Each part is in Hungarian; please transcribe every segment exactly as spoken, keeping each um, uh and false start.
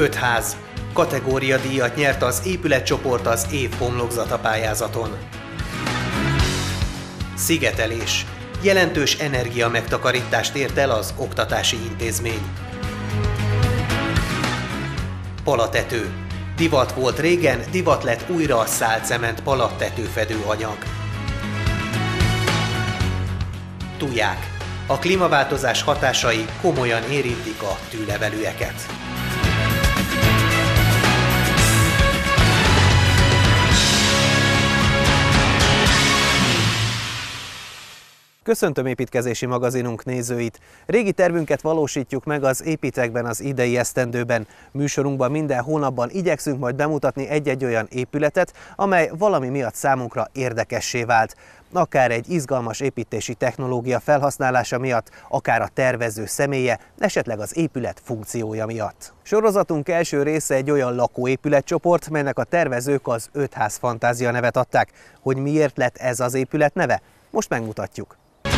Öt ház. Kategóriadíjat nyert az épületcsoport az év homlokzata pályázaton. Szigetelés. Jelentős energia megtakarítást ért el az oktatási intézmény. Palatető. Divat volt régen, divat lett újra a szálcement palattetőfedő anyag. Tuják. A klímaváltozás hatásai komolyan érintik a tűlevelőeket. Köszöntöm építkezési magazinunk nézőit! Régi tervünket valósítjuk meg az Építekben az idei esztendőben. Műsorunkban minden hónapban igyekszünk majd bemutatni egy-egy olyan épületet, amely valami miatt számunkra érdekessé vált. Akár egy izgalmas építési technológia felhasználása miatt, akár a tervező személye, esetleg az épület funkciója miatt. Sorozatunk első része egy olyan lakóépületcsoport, melynek a tervezők az Öt ház fantázia nevet adták. Hogy miért lett ez az épület neve? Most megmutatjuk.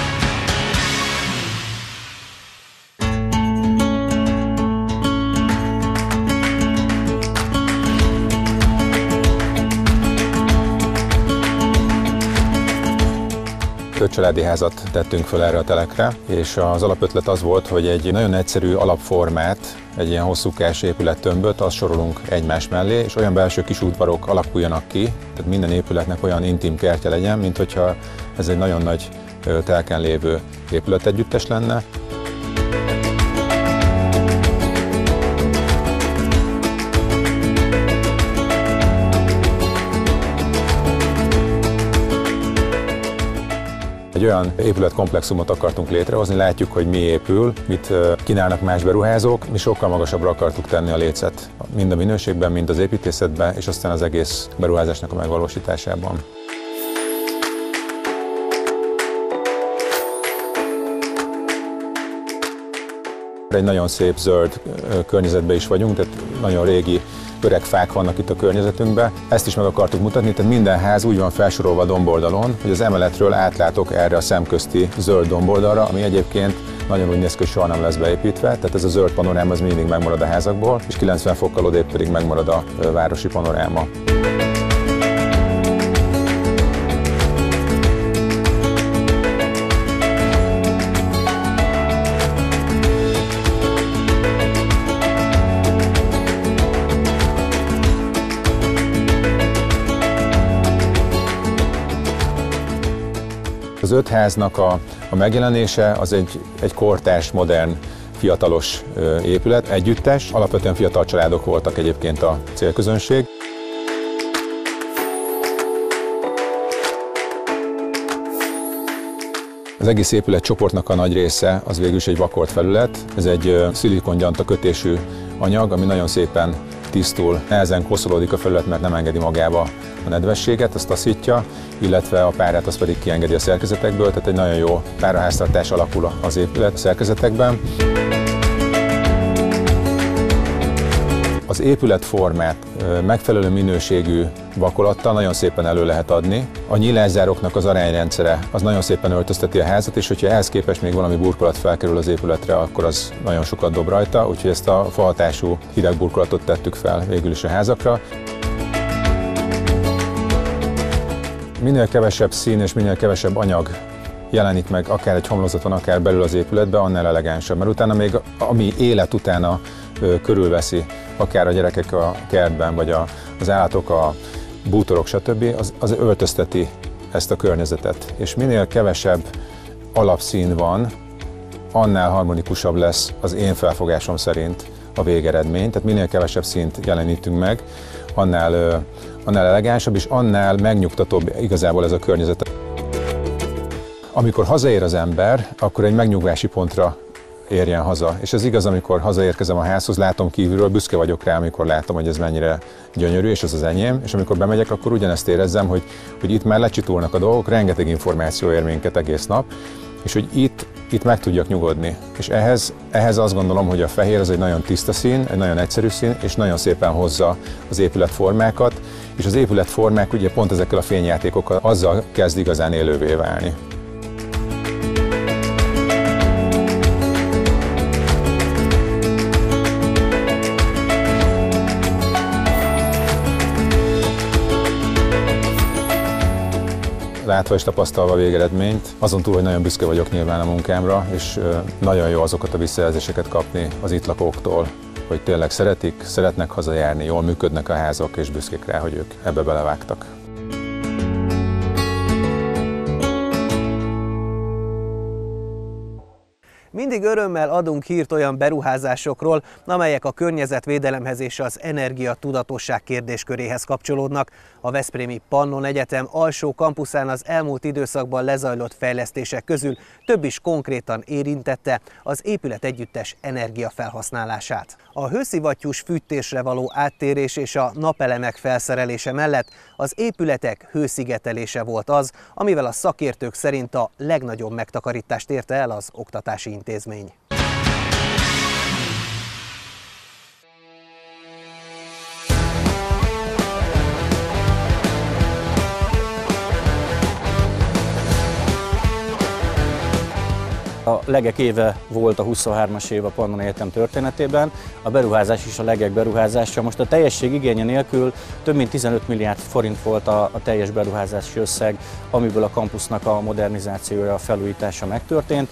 Öt családi házat tettünk föl erre a telekre, és az alapötlet az volt, hogy egy nagyon egyszerű alapformát, egy ilyen hosszúkás épülettömböt, azt sorolunk egymás mellé, és olyan belső kis udvarok alakuljanak ki, tehát minden épületnek olyan intim kertje legyen, mint hogyha ez egy nagyon nagy telken lévő épületegyüttes lenne. Egy olyan épületkomplexumot akartunk létrehozni, látjuk, hogy mi épül, mit kínálnak más beruházók, mi sokkal magasabbra akartuk tenni a lécet, mind a minőségben, mind az építészetben, és aztán az egész beruházásnak a megvalósításában. Egy nagyon szép zöld környezetben is vagyunk, tehát nagyon régi öreg fák vannak itt a környezetünkben. Ezt is meg akartuk mutatni, tehát minden ház úgy van felsorolva a domboldalon, hogy az emeletről átlátok erre a szemközti zöld domboldalra, ami egyébként nagyon úgy néz ki, hogy soha nem lesz beépítve, tehát ez a zöld panoráma az mindig megmarad a házakból, és kilencven fokkal odébb pedig megmarad a városi panoráma. Az Öt háznak a, a megjelenése az egy, egy kortárs, modern, fiatalos épület, együttes. Alapvetően fiatal családok voltak egyébként a célközönség. Az egész épület csoportnak a nagy része az végül is egy vakolt felület. Ez egy szilikongyanta kötésű anyag, ami nagyon szépen tisztul, nehezen koszolódik a felület, mert nem engedi magába a nedvességet, azt taszítja, illetve a párát azt pedig kiengedi a szerkezetekből, tehát egy nagyon jó páraháztartás alakul az épület szerkezetekben. Az épületformát megfelelő minőségű vakolattal nagyon szépen elő lehet adni. A nyílászároknak az arányrendszere az nagyon szépen öltözteti a házat, és hogyha ehhez képest még valami burkolat felkerül az épületre, akkor az nagyon sokat dob rajta, úgyhogy ezt a fahatású hideg burkolatot tettük fel végül is a házakra. Minél kevesebb szín és minél kevesebb anyag jelenik meg akár egy homlokzaton, akár belül az épületbe, annál elegánsabb, mert utána még ami élet utána ö, körülveszi, akár a gyerekek a kertben, vagy a, az állatok, a bútorok, stb., az, az öltözteti ezt a környezetet. És minél kevesebb alapszín van, annál harmonikusabb lesz az én felfogásom szerint a végeredmény, tehát minél kevesebb színt jelenítünk meg, annál, ö, annál elegánsabb, és annál megnyugtatóbb igazából ez a környezet. Amikor hazaér az ember, akkor egy megnyugvási pontra érjen haza. És ez igaz, amikor hazaérkezem a házhoz, látom kívülről, büszke vagyok rá, amikor látom, hogy ez mennyire gyönyörű, és ez az enyém, és amikor bemegyek, akkor ugyanezt érezzem, hogy, hogy itt már lecsitulnak a dolgok, rengeteg információ ér minket egész nap, és hogy itt, itt meg tudjak nyugodni. És ehhez, ehhez azt gondolom, hogy a fehér az egy nagyon tiszta szín, egy nagyon egyszerű szín, és nagyon szépen hozza az épületformákat, és az épületformák ugye pont ezekkel a fényjátékokkal azzal kezd igazán élővé válni. látva és tapasztalva a végeredményt, azon túl, hogy nagyon büszke vagyok nyilván a munkámra, és nagyon jó azokat a visszajelzéseket kapni az itt lakóktól, hogy tényleg szeretik, szeretnek hazajárni, jól működnek a házak, és büszkék rá, hogy ők ebbe belevágtak. Mindig örömmel adunk hírt olyan beruházásokról, amelyek a környezetvédelemhez és az energiatudatosság kérdésköréhez kapcsolódnak. A veszprémi Pannon Egyetem alsó kampuszán az elmúlt időszakban lezajlott fejlesztések közül több is konkrétan érintette az épület együttes energiafelhasználását. A hőszivattyús fűtésre való áttérés és a napelemek felszerelése mellett az épületek hőszigetelése volt az, amivel a szakértők szerint a legnagyobb megtakarítást érte el az oktatási intézmény. A legek éve volt a huszonhármas év a Pannon Egyetem történetében, a beruházás is a legek beruházása. Most a teljesség igénye nélkül több mint tizenöt milliárd forint volt a, a teljes beruházási összeg, amiből a kampusznak a modernizációja, a felújítása megtörtént.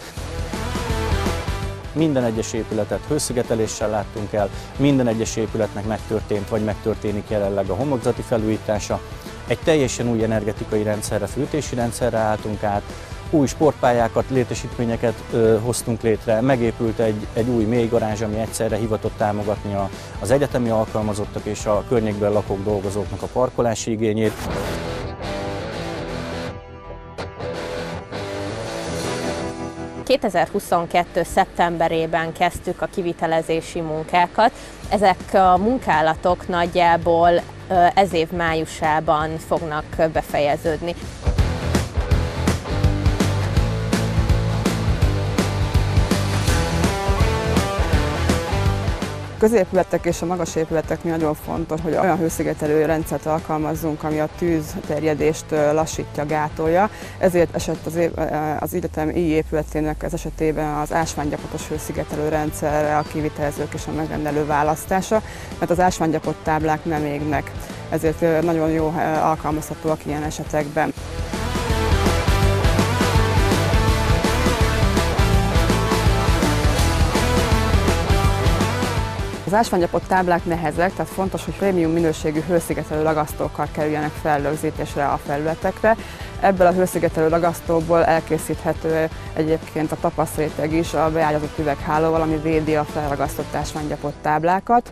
Minden egyes épületet hőszigeteléssel láttunk el, minden egyes épületnek megtörtént vagy megtörténik jelenleg a homlokzati felújítása. Egy teljesen új energetikai rendszerre, fűtési rendszerre álltunk át, új sportpályákat, létesítményeket ö, hoztunk létre, megépült egy, egy új mélygarázs, ami egyszerre hivatott támogatni a, az egyetemi alkalmazottak és a környékben lakók, dolgozóknak a parkolási igényét. kétezer-huszonkettő. szeptemberében kezdtük a kivitelezési munkákat. Ezek a munkálatok nagyjából ez év májusában fognak befejeződni. A középületek és a magas épületeknél nagyon fontos, hogy olyan hőszigetelő rendszert alkalmazzunk, ami a tűzterjedést lassítja, gátolja. Ezért esett az, az egyetem i épületének az esetében az ásványgyapotos hőszigetelő rendszerre a kivitelezők és a megrendelő választása, mert az ásványgyapott táblák nem égnek, ezért nagyon jó alkalmazhatóak ilyen esetekben. Az ásványgyapott táblák nehezek, tehát fontos, hogy prémium minőségű hőszigetelő ragasztókkal kerüljenek felrögzítésre a felületekre. Ebből a hőszigetelő ragasztóból elkészíthető egyébként a tapaszréteg is a beágyazott üveghálóval, ami védi a felragasztott ásványgyapott táblákat.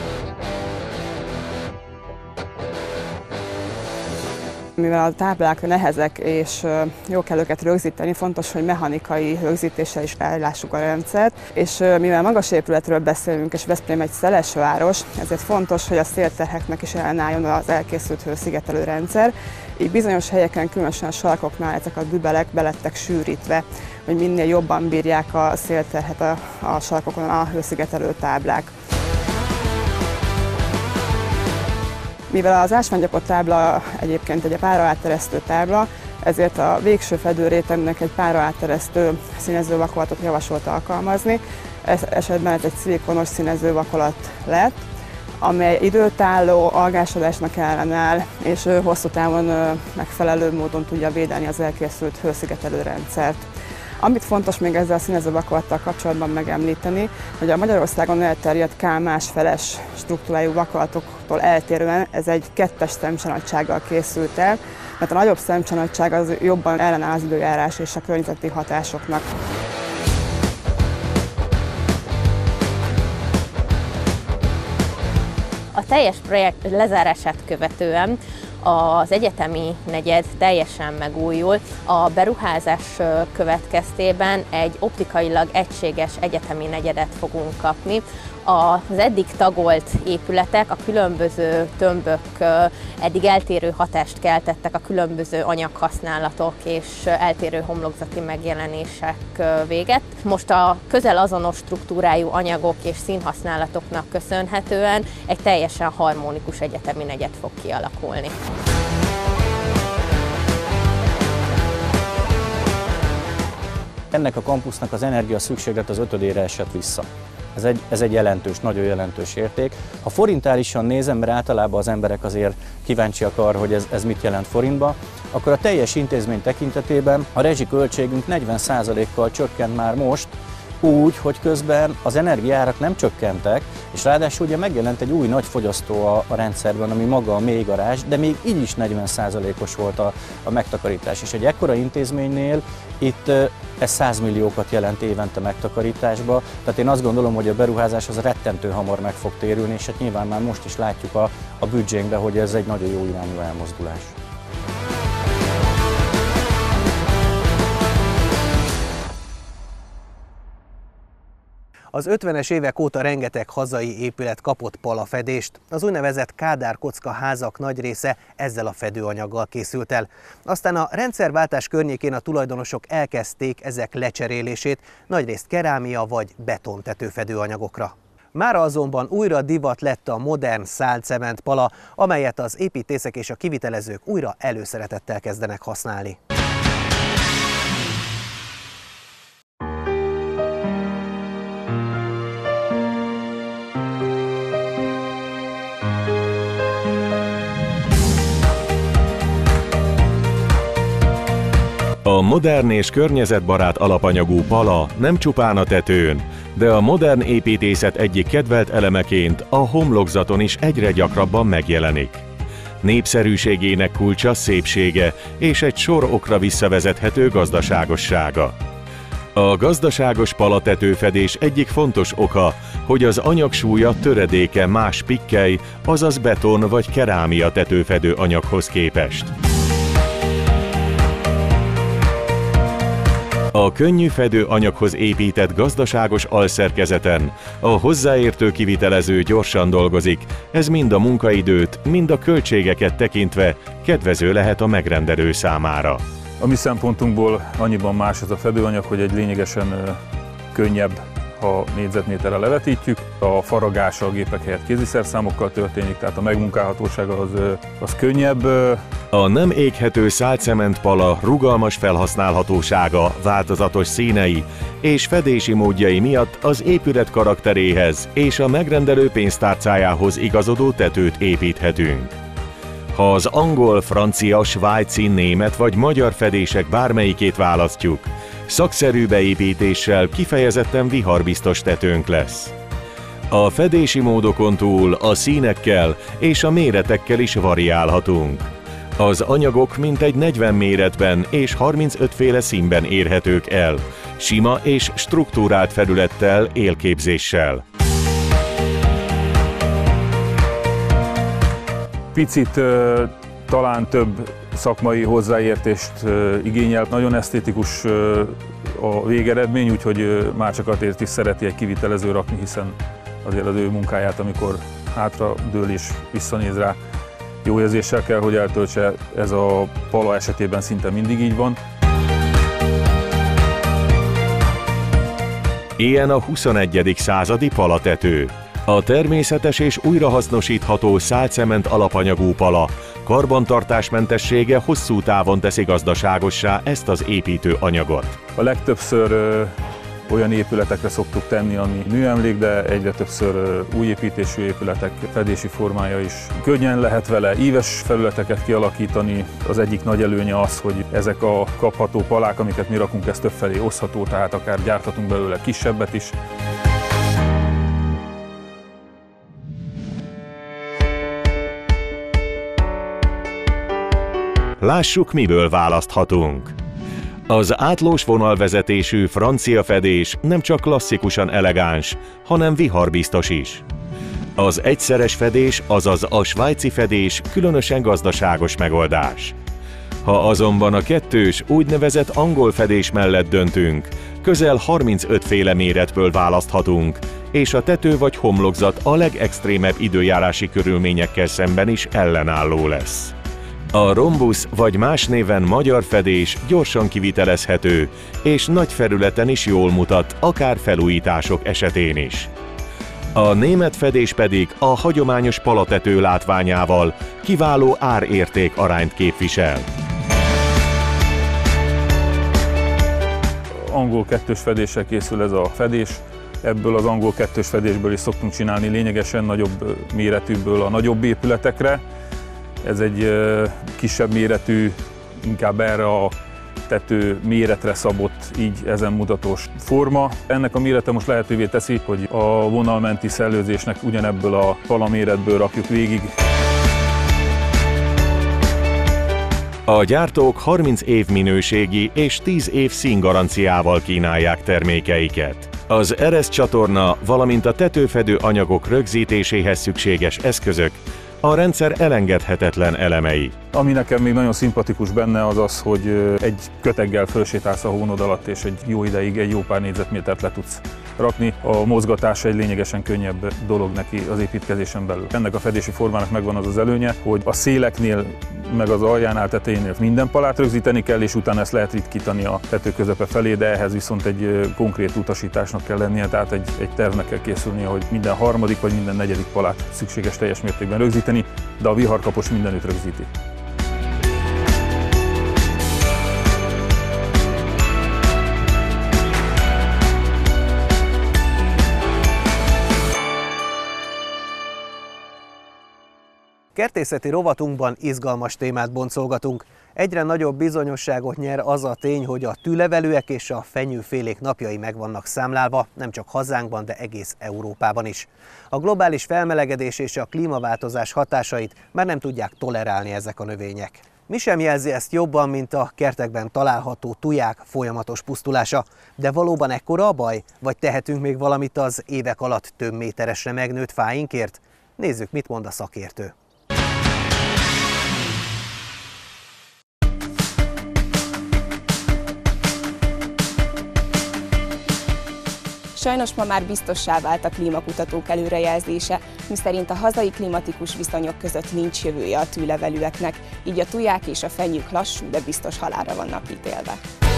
Mivel a táblák nehezek és jó kell őket rögzíteni, fontos, hogy mechanikai rögzítéssel is ellássuk a rendszert, és mivel magas épületről beszélünk, és Veszprém egy szeles város, ezért fontos, hogy a szélterheknek is ellenálljon az elkészült hőszigetelő rendszer. Így bizonyos helyeken, különösen a sarkoknál ezek a dübelek belettek sűrítve, hogy minél jobban bírják a szélterhet a, a sarkokon a hőszigetelő táblák. Mivel az ásványgyapott tábla egyébként egy páraátteresztő tábla, ezért a végső fedőrétegnek egy páraátteresztő színezővakolatot javasolt alkalmazni. Ez esetben ez egy szilikonos színezővakolat lett, amely időtálló, algásodásnak ellenáll, és hosszú távon megfelelő módon tudja védeni az elkészült hőszigetelő rendszert. Amit fontos még ezzel a színezővakolattal kapcsolatban megemlíteni, hogy a Magyarországon elterjedt K másfeles struktúrájú vakolatoktól eltérően ez egy kettes szemcsanadsággal készült el, mert a nagyobb szemcsanadság az jobban ellenáll az időjárás és a környezeti hatásoknak. A teljes projekt lezárását követően az egyetemi negyed teljesen megújul. A beruházás következtében egy optikailag egységes egyetemi negyedet fogunk kapni. Az eddig tagolt épületek, a különböző tömbök eddig eltérő hatást keltettek a különböző anyaghasználatok és eltérő homlokzati megjelenések véget. Most a közel azonos struktúrájú anyagok és színhasználatoknak köszönhetően egy teljesen harmonikus egyetemi negyed fog kialakulni. Ennek a kampusznak az energia szükséglet az ötödére esett vissza. Ez egy, ez egy jelentős, nagyon jelentős érték. Ha forintálisan nézem, mert általában az emberek azért kíváncsiak arra, hogy ez, ez mit jelent forintba, akkor a teljes intézmény tekintetében a rezsiköltségünk negyven százalékkal csökkent már most, úgy, hogy közben az energiaárak nem csökkentek, és ráadásul ugye megjelent egy új nagy fogyasztó a, a rendszerben, ami maga a mélygarázs, de még így is negyven százalékos volt a, a megtakarítás. És egy ekkora intézménynél itt ez száz milliókat jelent évente megtakarításba, tehát én azt gondolom, hogy a beruházás az rettentő hamar meg fog térülni, és hát nyilván már most is látjuk a, a büdzsénkben, hogy ez egy nagyon jó irányú elmozdulás. Az ötvenes évek óta rengeteg hazai épület kapott palafedést, az úgynevezett Kádár kocka házak nagy része ezzel a fedőanyaggal készült el. Aztán a rendszerváltás környékén a tulajdonosok elkezdték ezek lecserélését, nagyrészt kerámia vagy betontető fedőanyagokra. Mára azonban újra divat lett a modern szálcement pala, amelyet az építészek és a kivitelezők újra előszeretettel kezdenek használni. A modern és környezetbarát alapanyagú pala nem csupán a tetőn, de a modern építészet egyik kedvelt elemeként a homlokzaton is egyre gyakrabban megjelenik. Népszerűségének kulcsa szépsége és egy sor okra visszavezethető gazdaságossága. A gazdaságos palatetőfedés egyik fontos oka, hogy az anyag súlya töredéke más pikkely, azaz beton vagy kerámia tetőfedő anyaghoz képest. A könnyű fedőanyaghoz épített gazdaságos alszerkezeten a hozzáértő kivitelező gyorsan dolgozik, ez mind a munkaidőt, mind a költségeket tekintve kedvező lehet a megrendelő számára. A mi szempontunkból annyiban más ez a fedőanyag, hogy egy lényegesen könnyebb, ha négyzetméterre levetítjük. A faragása a gépek helyett kéziszerszámokkal történik, tehát a megmunkálhatósága az, az könnyebb. A nem éghető szálcement pala rugalmas felhasználhatósága, változatos színei és fedési módjai miatt az épület karakteréhez és a megrendelő pénztárcájához igazodó tetőt építhetünk. Ha az angol, francia, svájci, német vagy magyar fedések bármelyikét választjuk, szakszerű beépítéssel kifejezetten viharbiztos tetőnk lesz. A fedési módokon túl a színekkel és a méretekkel is variálhatunk. Az anyagok mintegy negyven méretben és harmincöt féle színben érhetők el, sima és struktúrált felülettel, élképzéssel. Picit talán több szakmai hozzáértést igényel, nagyon esztétikus a végeredmény, úgyhogy már csak azért is szereti egy kivitelező rakni, hiszen azért az ő munkáját, amikor hátra dől és visszanéz rá, jó érzéssel kell, hogy eltöltse, ez a pala esetében szinte mindig így van. Ilyen a huszonegyedik századi palatető. A természetes és újrahasznosítható szálcement alapanyagú pala karbantartásmentessége hosszú távon teszi gazdaságossá ezt az építőanyagot. A legtöbbször ö, olyan épületekre szoktuk tenni, ami műemlék, de egyre többször ö, új építésű épületek fedési formája is. Könnyen lehet vele íves felületeket kialakítani. Az egyik nagy előnye az, hogy ezek a kapható palák, amiket mi rakunk, ez többfelé osztható, tehát akár gyárthatunk belőle kisebbet is. Lássuk, miből választhatunk. Az átlós vonalvezetésű francia fedés nem csak klasszikusan elegáns, hanem viharbiztos is. Az egyszeres fedés, azaz a svájci fedés különösen gazdaságos megoldás. Ha azonban a kettős, úgynevezett angol fedés mellett döntünk, közel harmincöt féle méretből választhatunk, és a tető vagy homlokzat a legextrémebb időjárási körülményekkel szemben is ellenálló lesz. A rombusz vagy más néven magyar fedés gyorsan kivitelezhető, és nagy felületen is jól mutat, akár felújítások esetén is. A német fedés pedig a hagyományos palatető látványával kiváló ár-érték arányt képvisel. Angol kettős fedéssel készül ez a fedés. Ebből az angol kettős fedésből is szoktunk csinálni lényegesen nagyobb méretűbből a nagyobb épületekre. Ez egy kisebb méretű inkább erre a tető méretre szabott, így ezen mutatós forma. Ennek a mérete most lehetővé teszi, hogy a vonalmenti szellőzésnek ugyanebből a palaméretből rakjuk végig. A gyártók harminc év minőségi és tíz év színgaranciával kínálják termékeiket. Az Eresz csatorna, valamint a tetőfedő anyagok rögzítéséhez szükséges eszközök a rendszer elengedhetetlen elemei. Ami nekem még nagyon szimpatikus benne az az, hogy egy köteggel fölsétálsz a hónod alatt, és egy jó ideig egy jó pár négyzetmétert le tudsz rakni. A mozgatása egy lényegesen könnyebb dolog neki az építkezésen belül. Ennek a fedési formának megvan az az előnye, hogy a széleknél, meg az aljánál, tetejénél minden palát rögzíteni kell, és utána ezt lehet ritkítani a tető közepe felé, de ehhez viszont egy konkrét utasításnak kell lennie, tehát egy, egy tervnek kell készülnie, hogy minden harmadik vagy minden negyedik palát szükséges teljes mértékben rögzíteni, de a viharkapos mindenütt rögzíti. Kertészeti rovatunkban izgalmas témát boncolgatunk. Egyre nagyobb bizonyosságot nyer az a tény, hogy a tűlevelőek és a fenyőfélék napjai meg vannak számlálva, nem csak hazánkban, de egész Európában is. A globális felmelegedés és a klímaváltozás hatásait már nem tudják tolerálni ezek a növények. Mi sem jelzi ezt jobban, mint a kertekben található tuják folyamatos pusztulása. De valóban ekkora a baj? Vagy tehetünk még valamit az évek alatt több méteresre megnőtt fáinkért? Nézzük, mit mond a szakértő. Sajnos ma már biztossá vált a klímakutatók előrejelzése, miszerint a hazai klimatikus viszonyok között nincs jövője a tűlevelőeknek, így a tuják és a fenyők lassú, de biztos halálra vannak ítélve.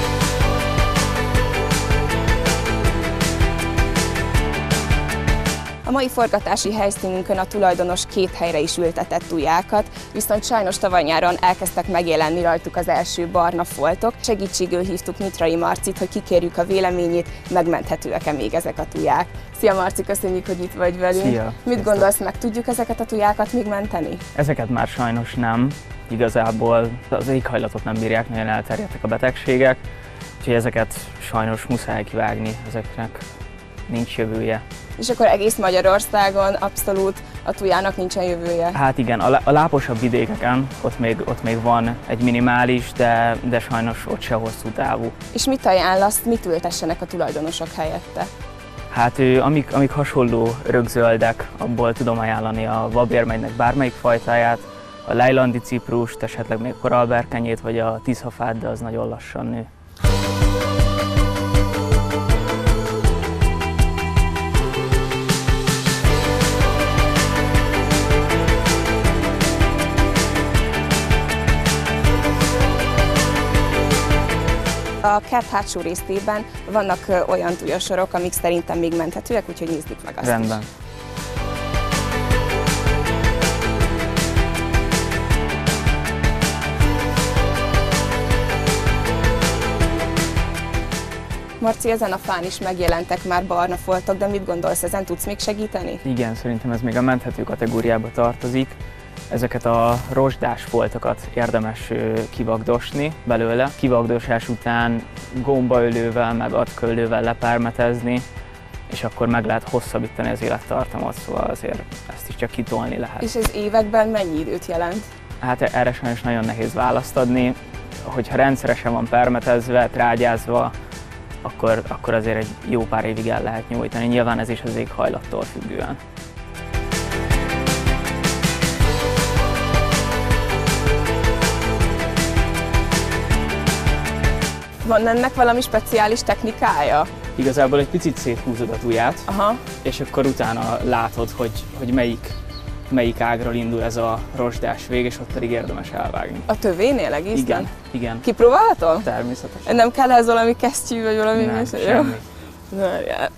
A mai forgatási helyszínünkön a tulajdonos két helyre is ültetett tujákat, viszont sajnos tavaly nyáron elkezdtek megjelenni rajtuk az első barna foltok. Segítségül hívtuk Nyitrai Marcit, hogy kikérjük a véleményét, megmenthetőek-e még ezek a tuják. Szia Marci, köszönjük, hogy itt vagy velünk. Szia. Mit gondolsz, meg tudjuk ezeket a tujákat még menteni? Ezeket már sajnos nem. Igazából az éghajlatot nem bírják, nagyon elterjedtek a betegségek, úgyhogy ezeket sajnos muszáj kivágni, ezeknek nincs jövője. És akkor egész Magyarországon abszolút a tujának nincsen jövője? Hát igen, a, a láposabb vidékeken ott még, ott még van egy minimális, de, de sajnos ott se hosszú távú. És mit ajánlasz, mit ültessenek a tulajdonosok helyette? Hát amik, amik hasonló rögzöldek, abból tudom ajánlani a babérmegynek bármelyik fajtáját, a lejlandi ciprust, esetleg még korallberkenyét, vagy a tiszafát, de az nagyon lassan nő. A kert hátsó részében vannak olyan tujasorok, amik szerintem még menthetőek, úgyhogy nézzük meg azt. Rendben. Is. Marci, ezen a fán is megjelentek már barna foltok, de mit gondolsz, ezen tudsz még segíteni? Igen, szerintem ez még a menthető kategóriába tartozik. Ezeket a rozsdás foltokat érdemes kivagdosni belőle. Kivagdosás után gombaölővel, meg agyköllővel lepermetezni, és akkor meg lehet hosszabbítani az élettartamot, szóval azért ezt is csak kitolni lehet. És ez években mennyi időt jelent? Hát erre sajnos nagyon nehéz választ adni. Hogyha rendszeresen van permetezve, trágyázva, akkor, akkor azért egy jó pár évig el lehet nyújtani. Nyilván ez is az éghajlattól függően. Van ennek valami speciális technikája? Igazából egy picit széthúzod a tuját, Aha. és akkor utána látod, hogy, hogy melyik, melyik ágról indul ez a rozsdás vég, és ott pedig érdemes elvágni. A tövénél egészen? Igen, igen. Kipróbálhatom? Természetesen. Nem kell ez valami kesztyű, vagy valami? Nem, műsor? semmi. Várjál.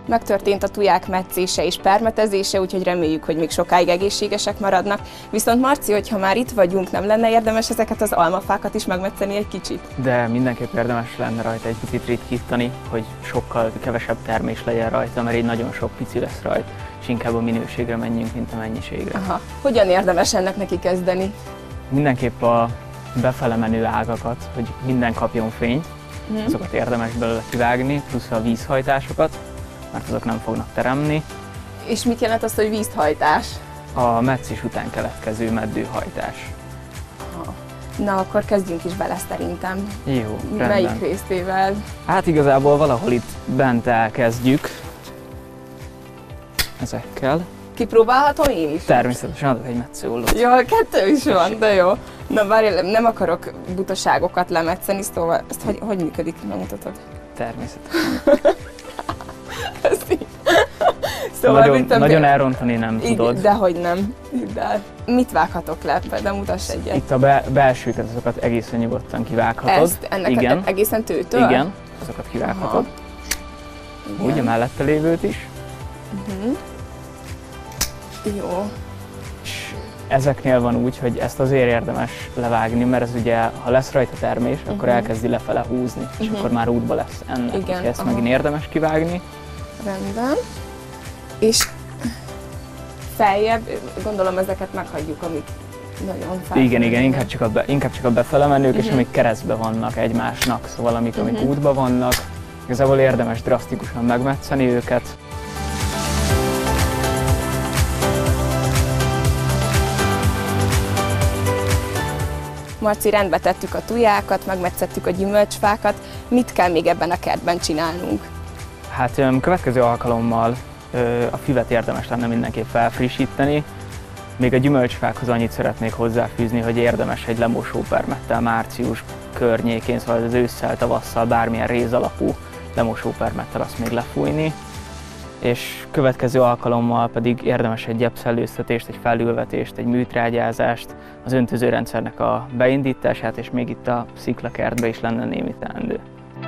Megtörtént a tuják metszése és permetezése, úgyhogy reméljük, hogy még sokáig egészségesek maradnak. Viszont Marci, hogyha már itt vagyunk, nem lenne érdemes ezeket az almafákat is megmetszeni egy kicsit? De mindenképp érdemes lenne rajta egy picit ritkítani, hogy sokkal kevesebb termés legyen rajta, mert így nagyon sok pici lesz rajta, és inkább a minőségre menjünk, mint a mennyiségre. Aha. Hogyan érdemes ennek neki kezdeni? Mindenképp a befele menő ágakat, hogy minden kapjon fényt, hmm. azokat érdemes belőle kivágni, plusz a vízhajtásokat, mert azok nem fognak teremni. És mit jelent az, hogy vízhajtás? A metszés után keletkező meddőhajtás. Aha. Na, akkor kezdjünk is bele szerintem. Jó, rendben. Melyik részével? Hát igazából valahol itt bent elkezdjük. Ezekkel. Kipróbálhatom én is? Természetesen adok egy metszőollót. Jó, kettő is van, de jó. Na várj, nem akarok butaságokat lemetszeni, szóval ezt hogy, hogy működik, megmutatod? Természetesen. Szóval nagyon, nagyon elrontani nem tudod. Dehogy nem. De mit vághatok le? De mutass egyet. Itt a be, belsőket, azokat egészen nyugodtan kivághatod. Ezt? Ennek igen. egészen tőtől? Igen, azokat kivághatod. Úgy a mellette lévőt is. Uh-huh. Jó. És ezeknél van úgy, hogy ezt azért érdemes levágni, mert ez ugye, ha lesz rajta termés, uh-huh. akkor elkezdi lefele húzni, és uh-huh. akkor már útba lesz ennek. Igen, ezt aha. megint érdemes kivágni. Rendben. És feljebb, gondolom ezeket meghagyjuk, amik nagyon fel. Igen, igen, inkább csak a, be, inkább csak a befele menők, uh-huh. és amik keresztbe vannak egymásnak, szóval amik, amik uh-huh. útba vannak. Igazából érdemes drasztikusan megmetszeni őket. Marci, rendbe tettük a tujákat, megmetszettük a gyümölcsfákat. Mit kell még ebben a kertben csinálnunk? Hát következő alkalommal a füvet érdemes lenne mindenképp felfrissíteni. Még a gyümölcsfákhoz annyit szeretnék hozzáfűzni, hogy érdemes egy lemosópermettel március környékén, szóval az ősszel, tavasszal bármilyen réz alapú lemosópermettel azt még lefújni. És következő alkalommal pedig érdemes egy gyepszellőztetést, egy felülvetést, egy műtrágyázást, az öntözőrendszernek a beindítását, és még itt a sziklakertbe is lenne némi teendő.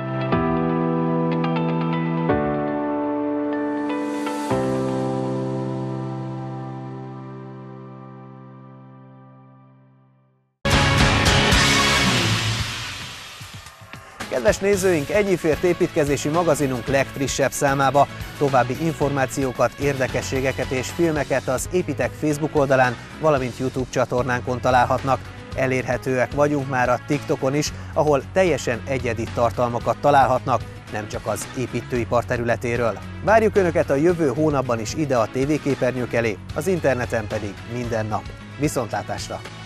Kedves nézőink, ennyi fért építkezési magazinunk legfrissebb számába. További információkat, érdekességeket és filmeket az Épitech Facebook oldalán, valamint YouTube csatornánkon találhatnak. Elérhetőek vagyunk már a TikTokon is, ahol teljesen egyedi tartalmakat találhatnak, nem csak az építőipar területéről. Várjuk Önöket a jövő hónapban is ide a tévéképernyők elé, az interneten pedig minden nap. Viszontlátásra!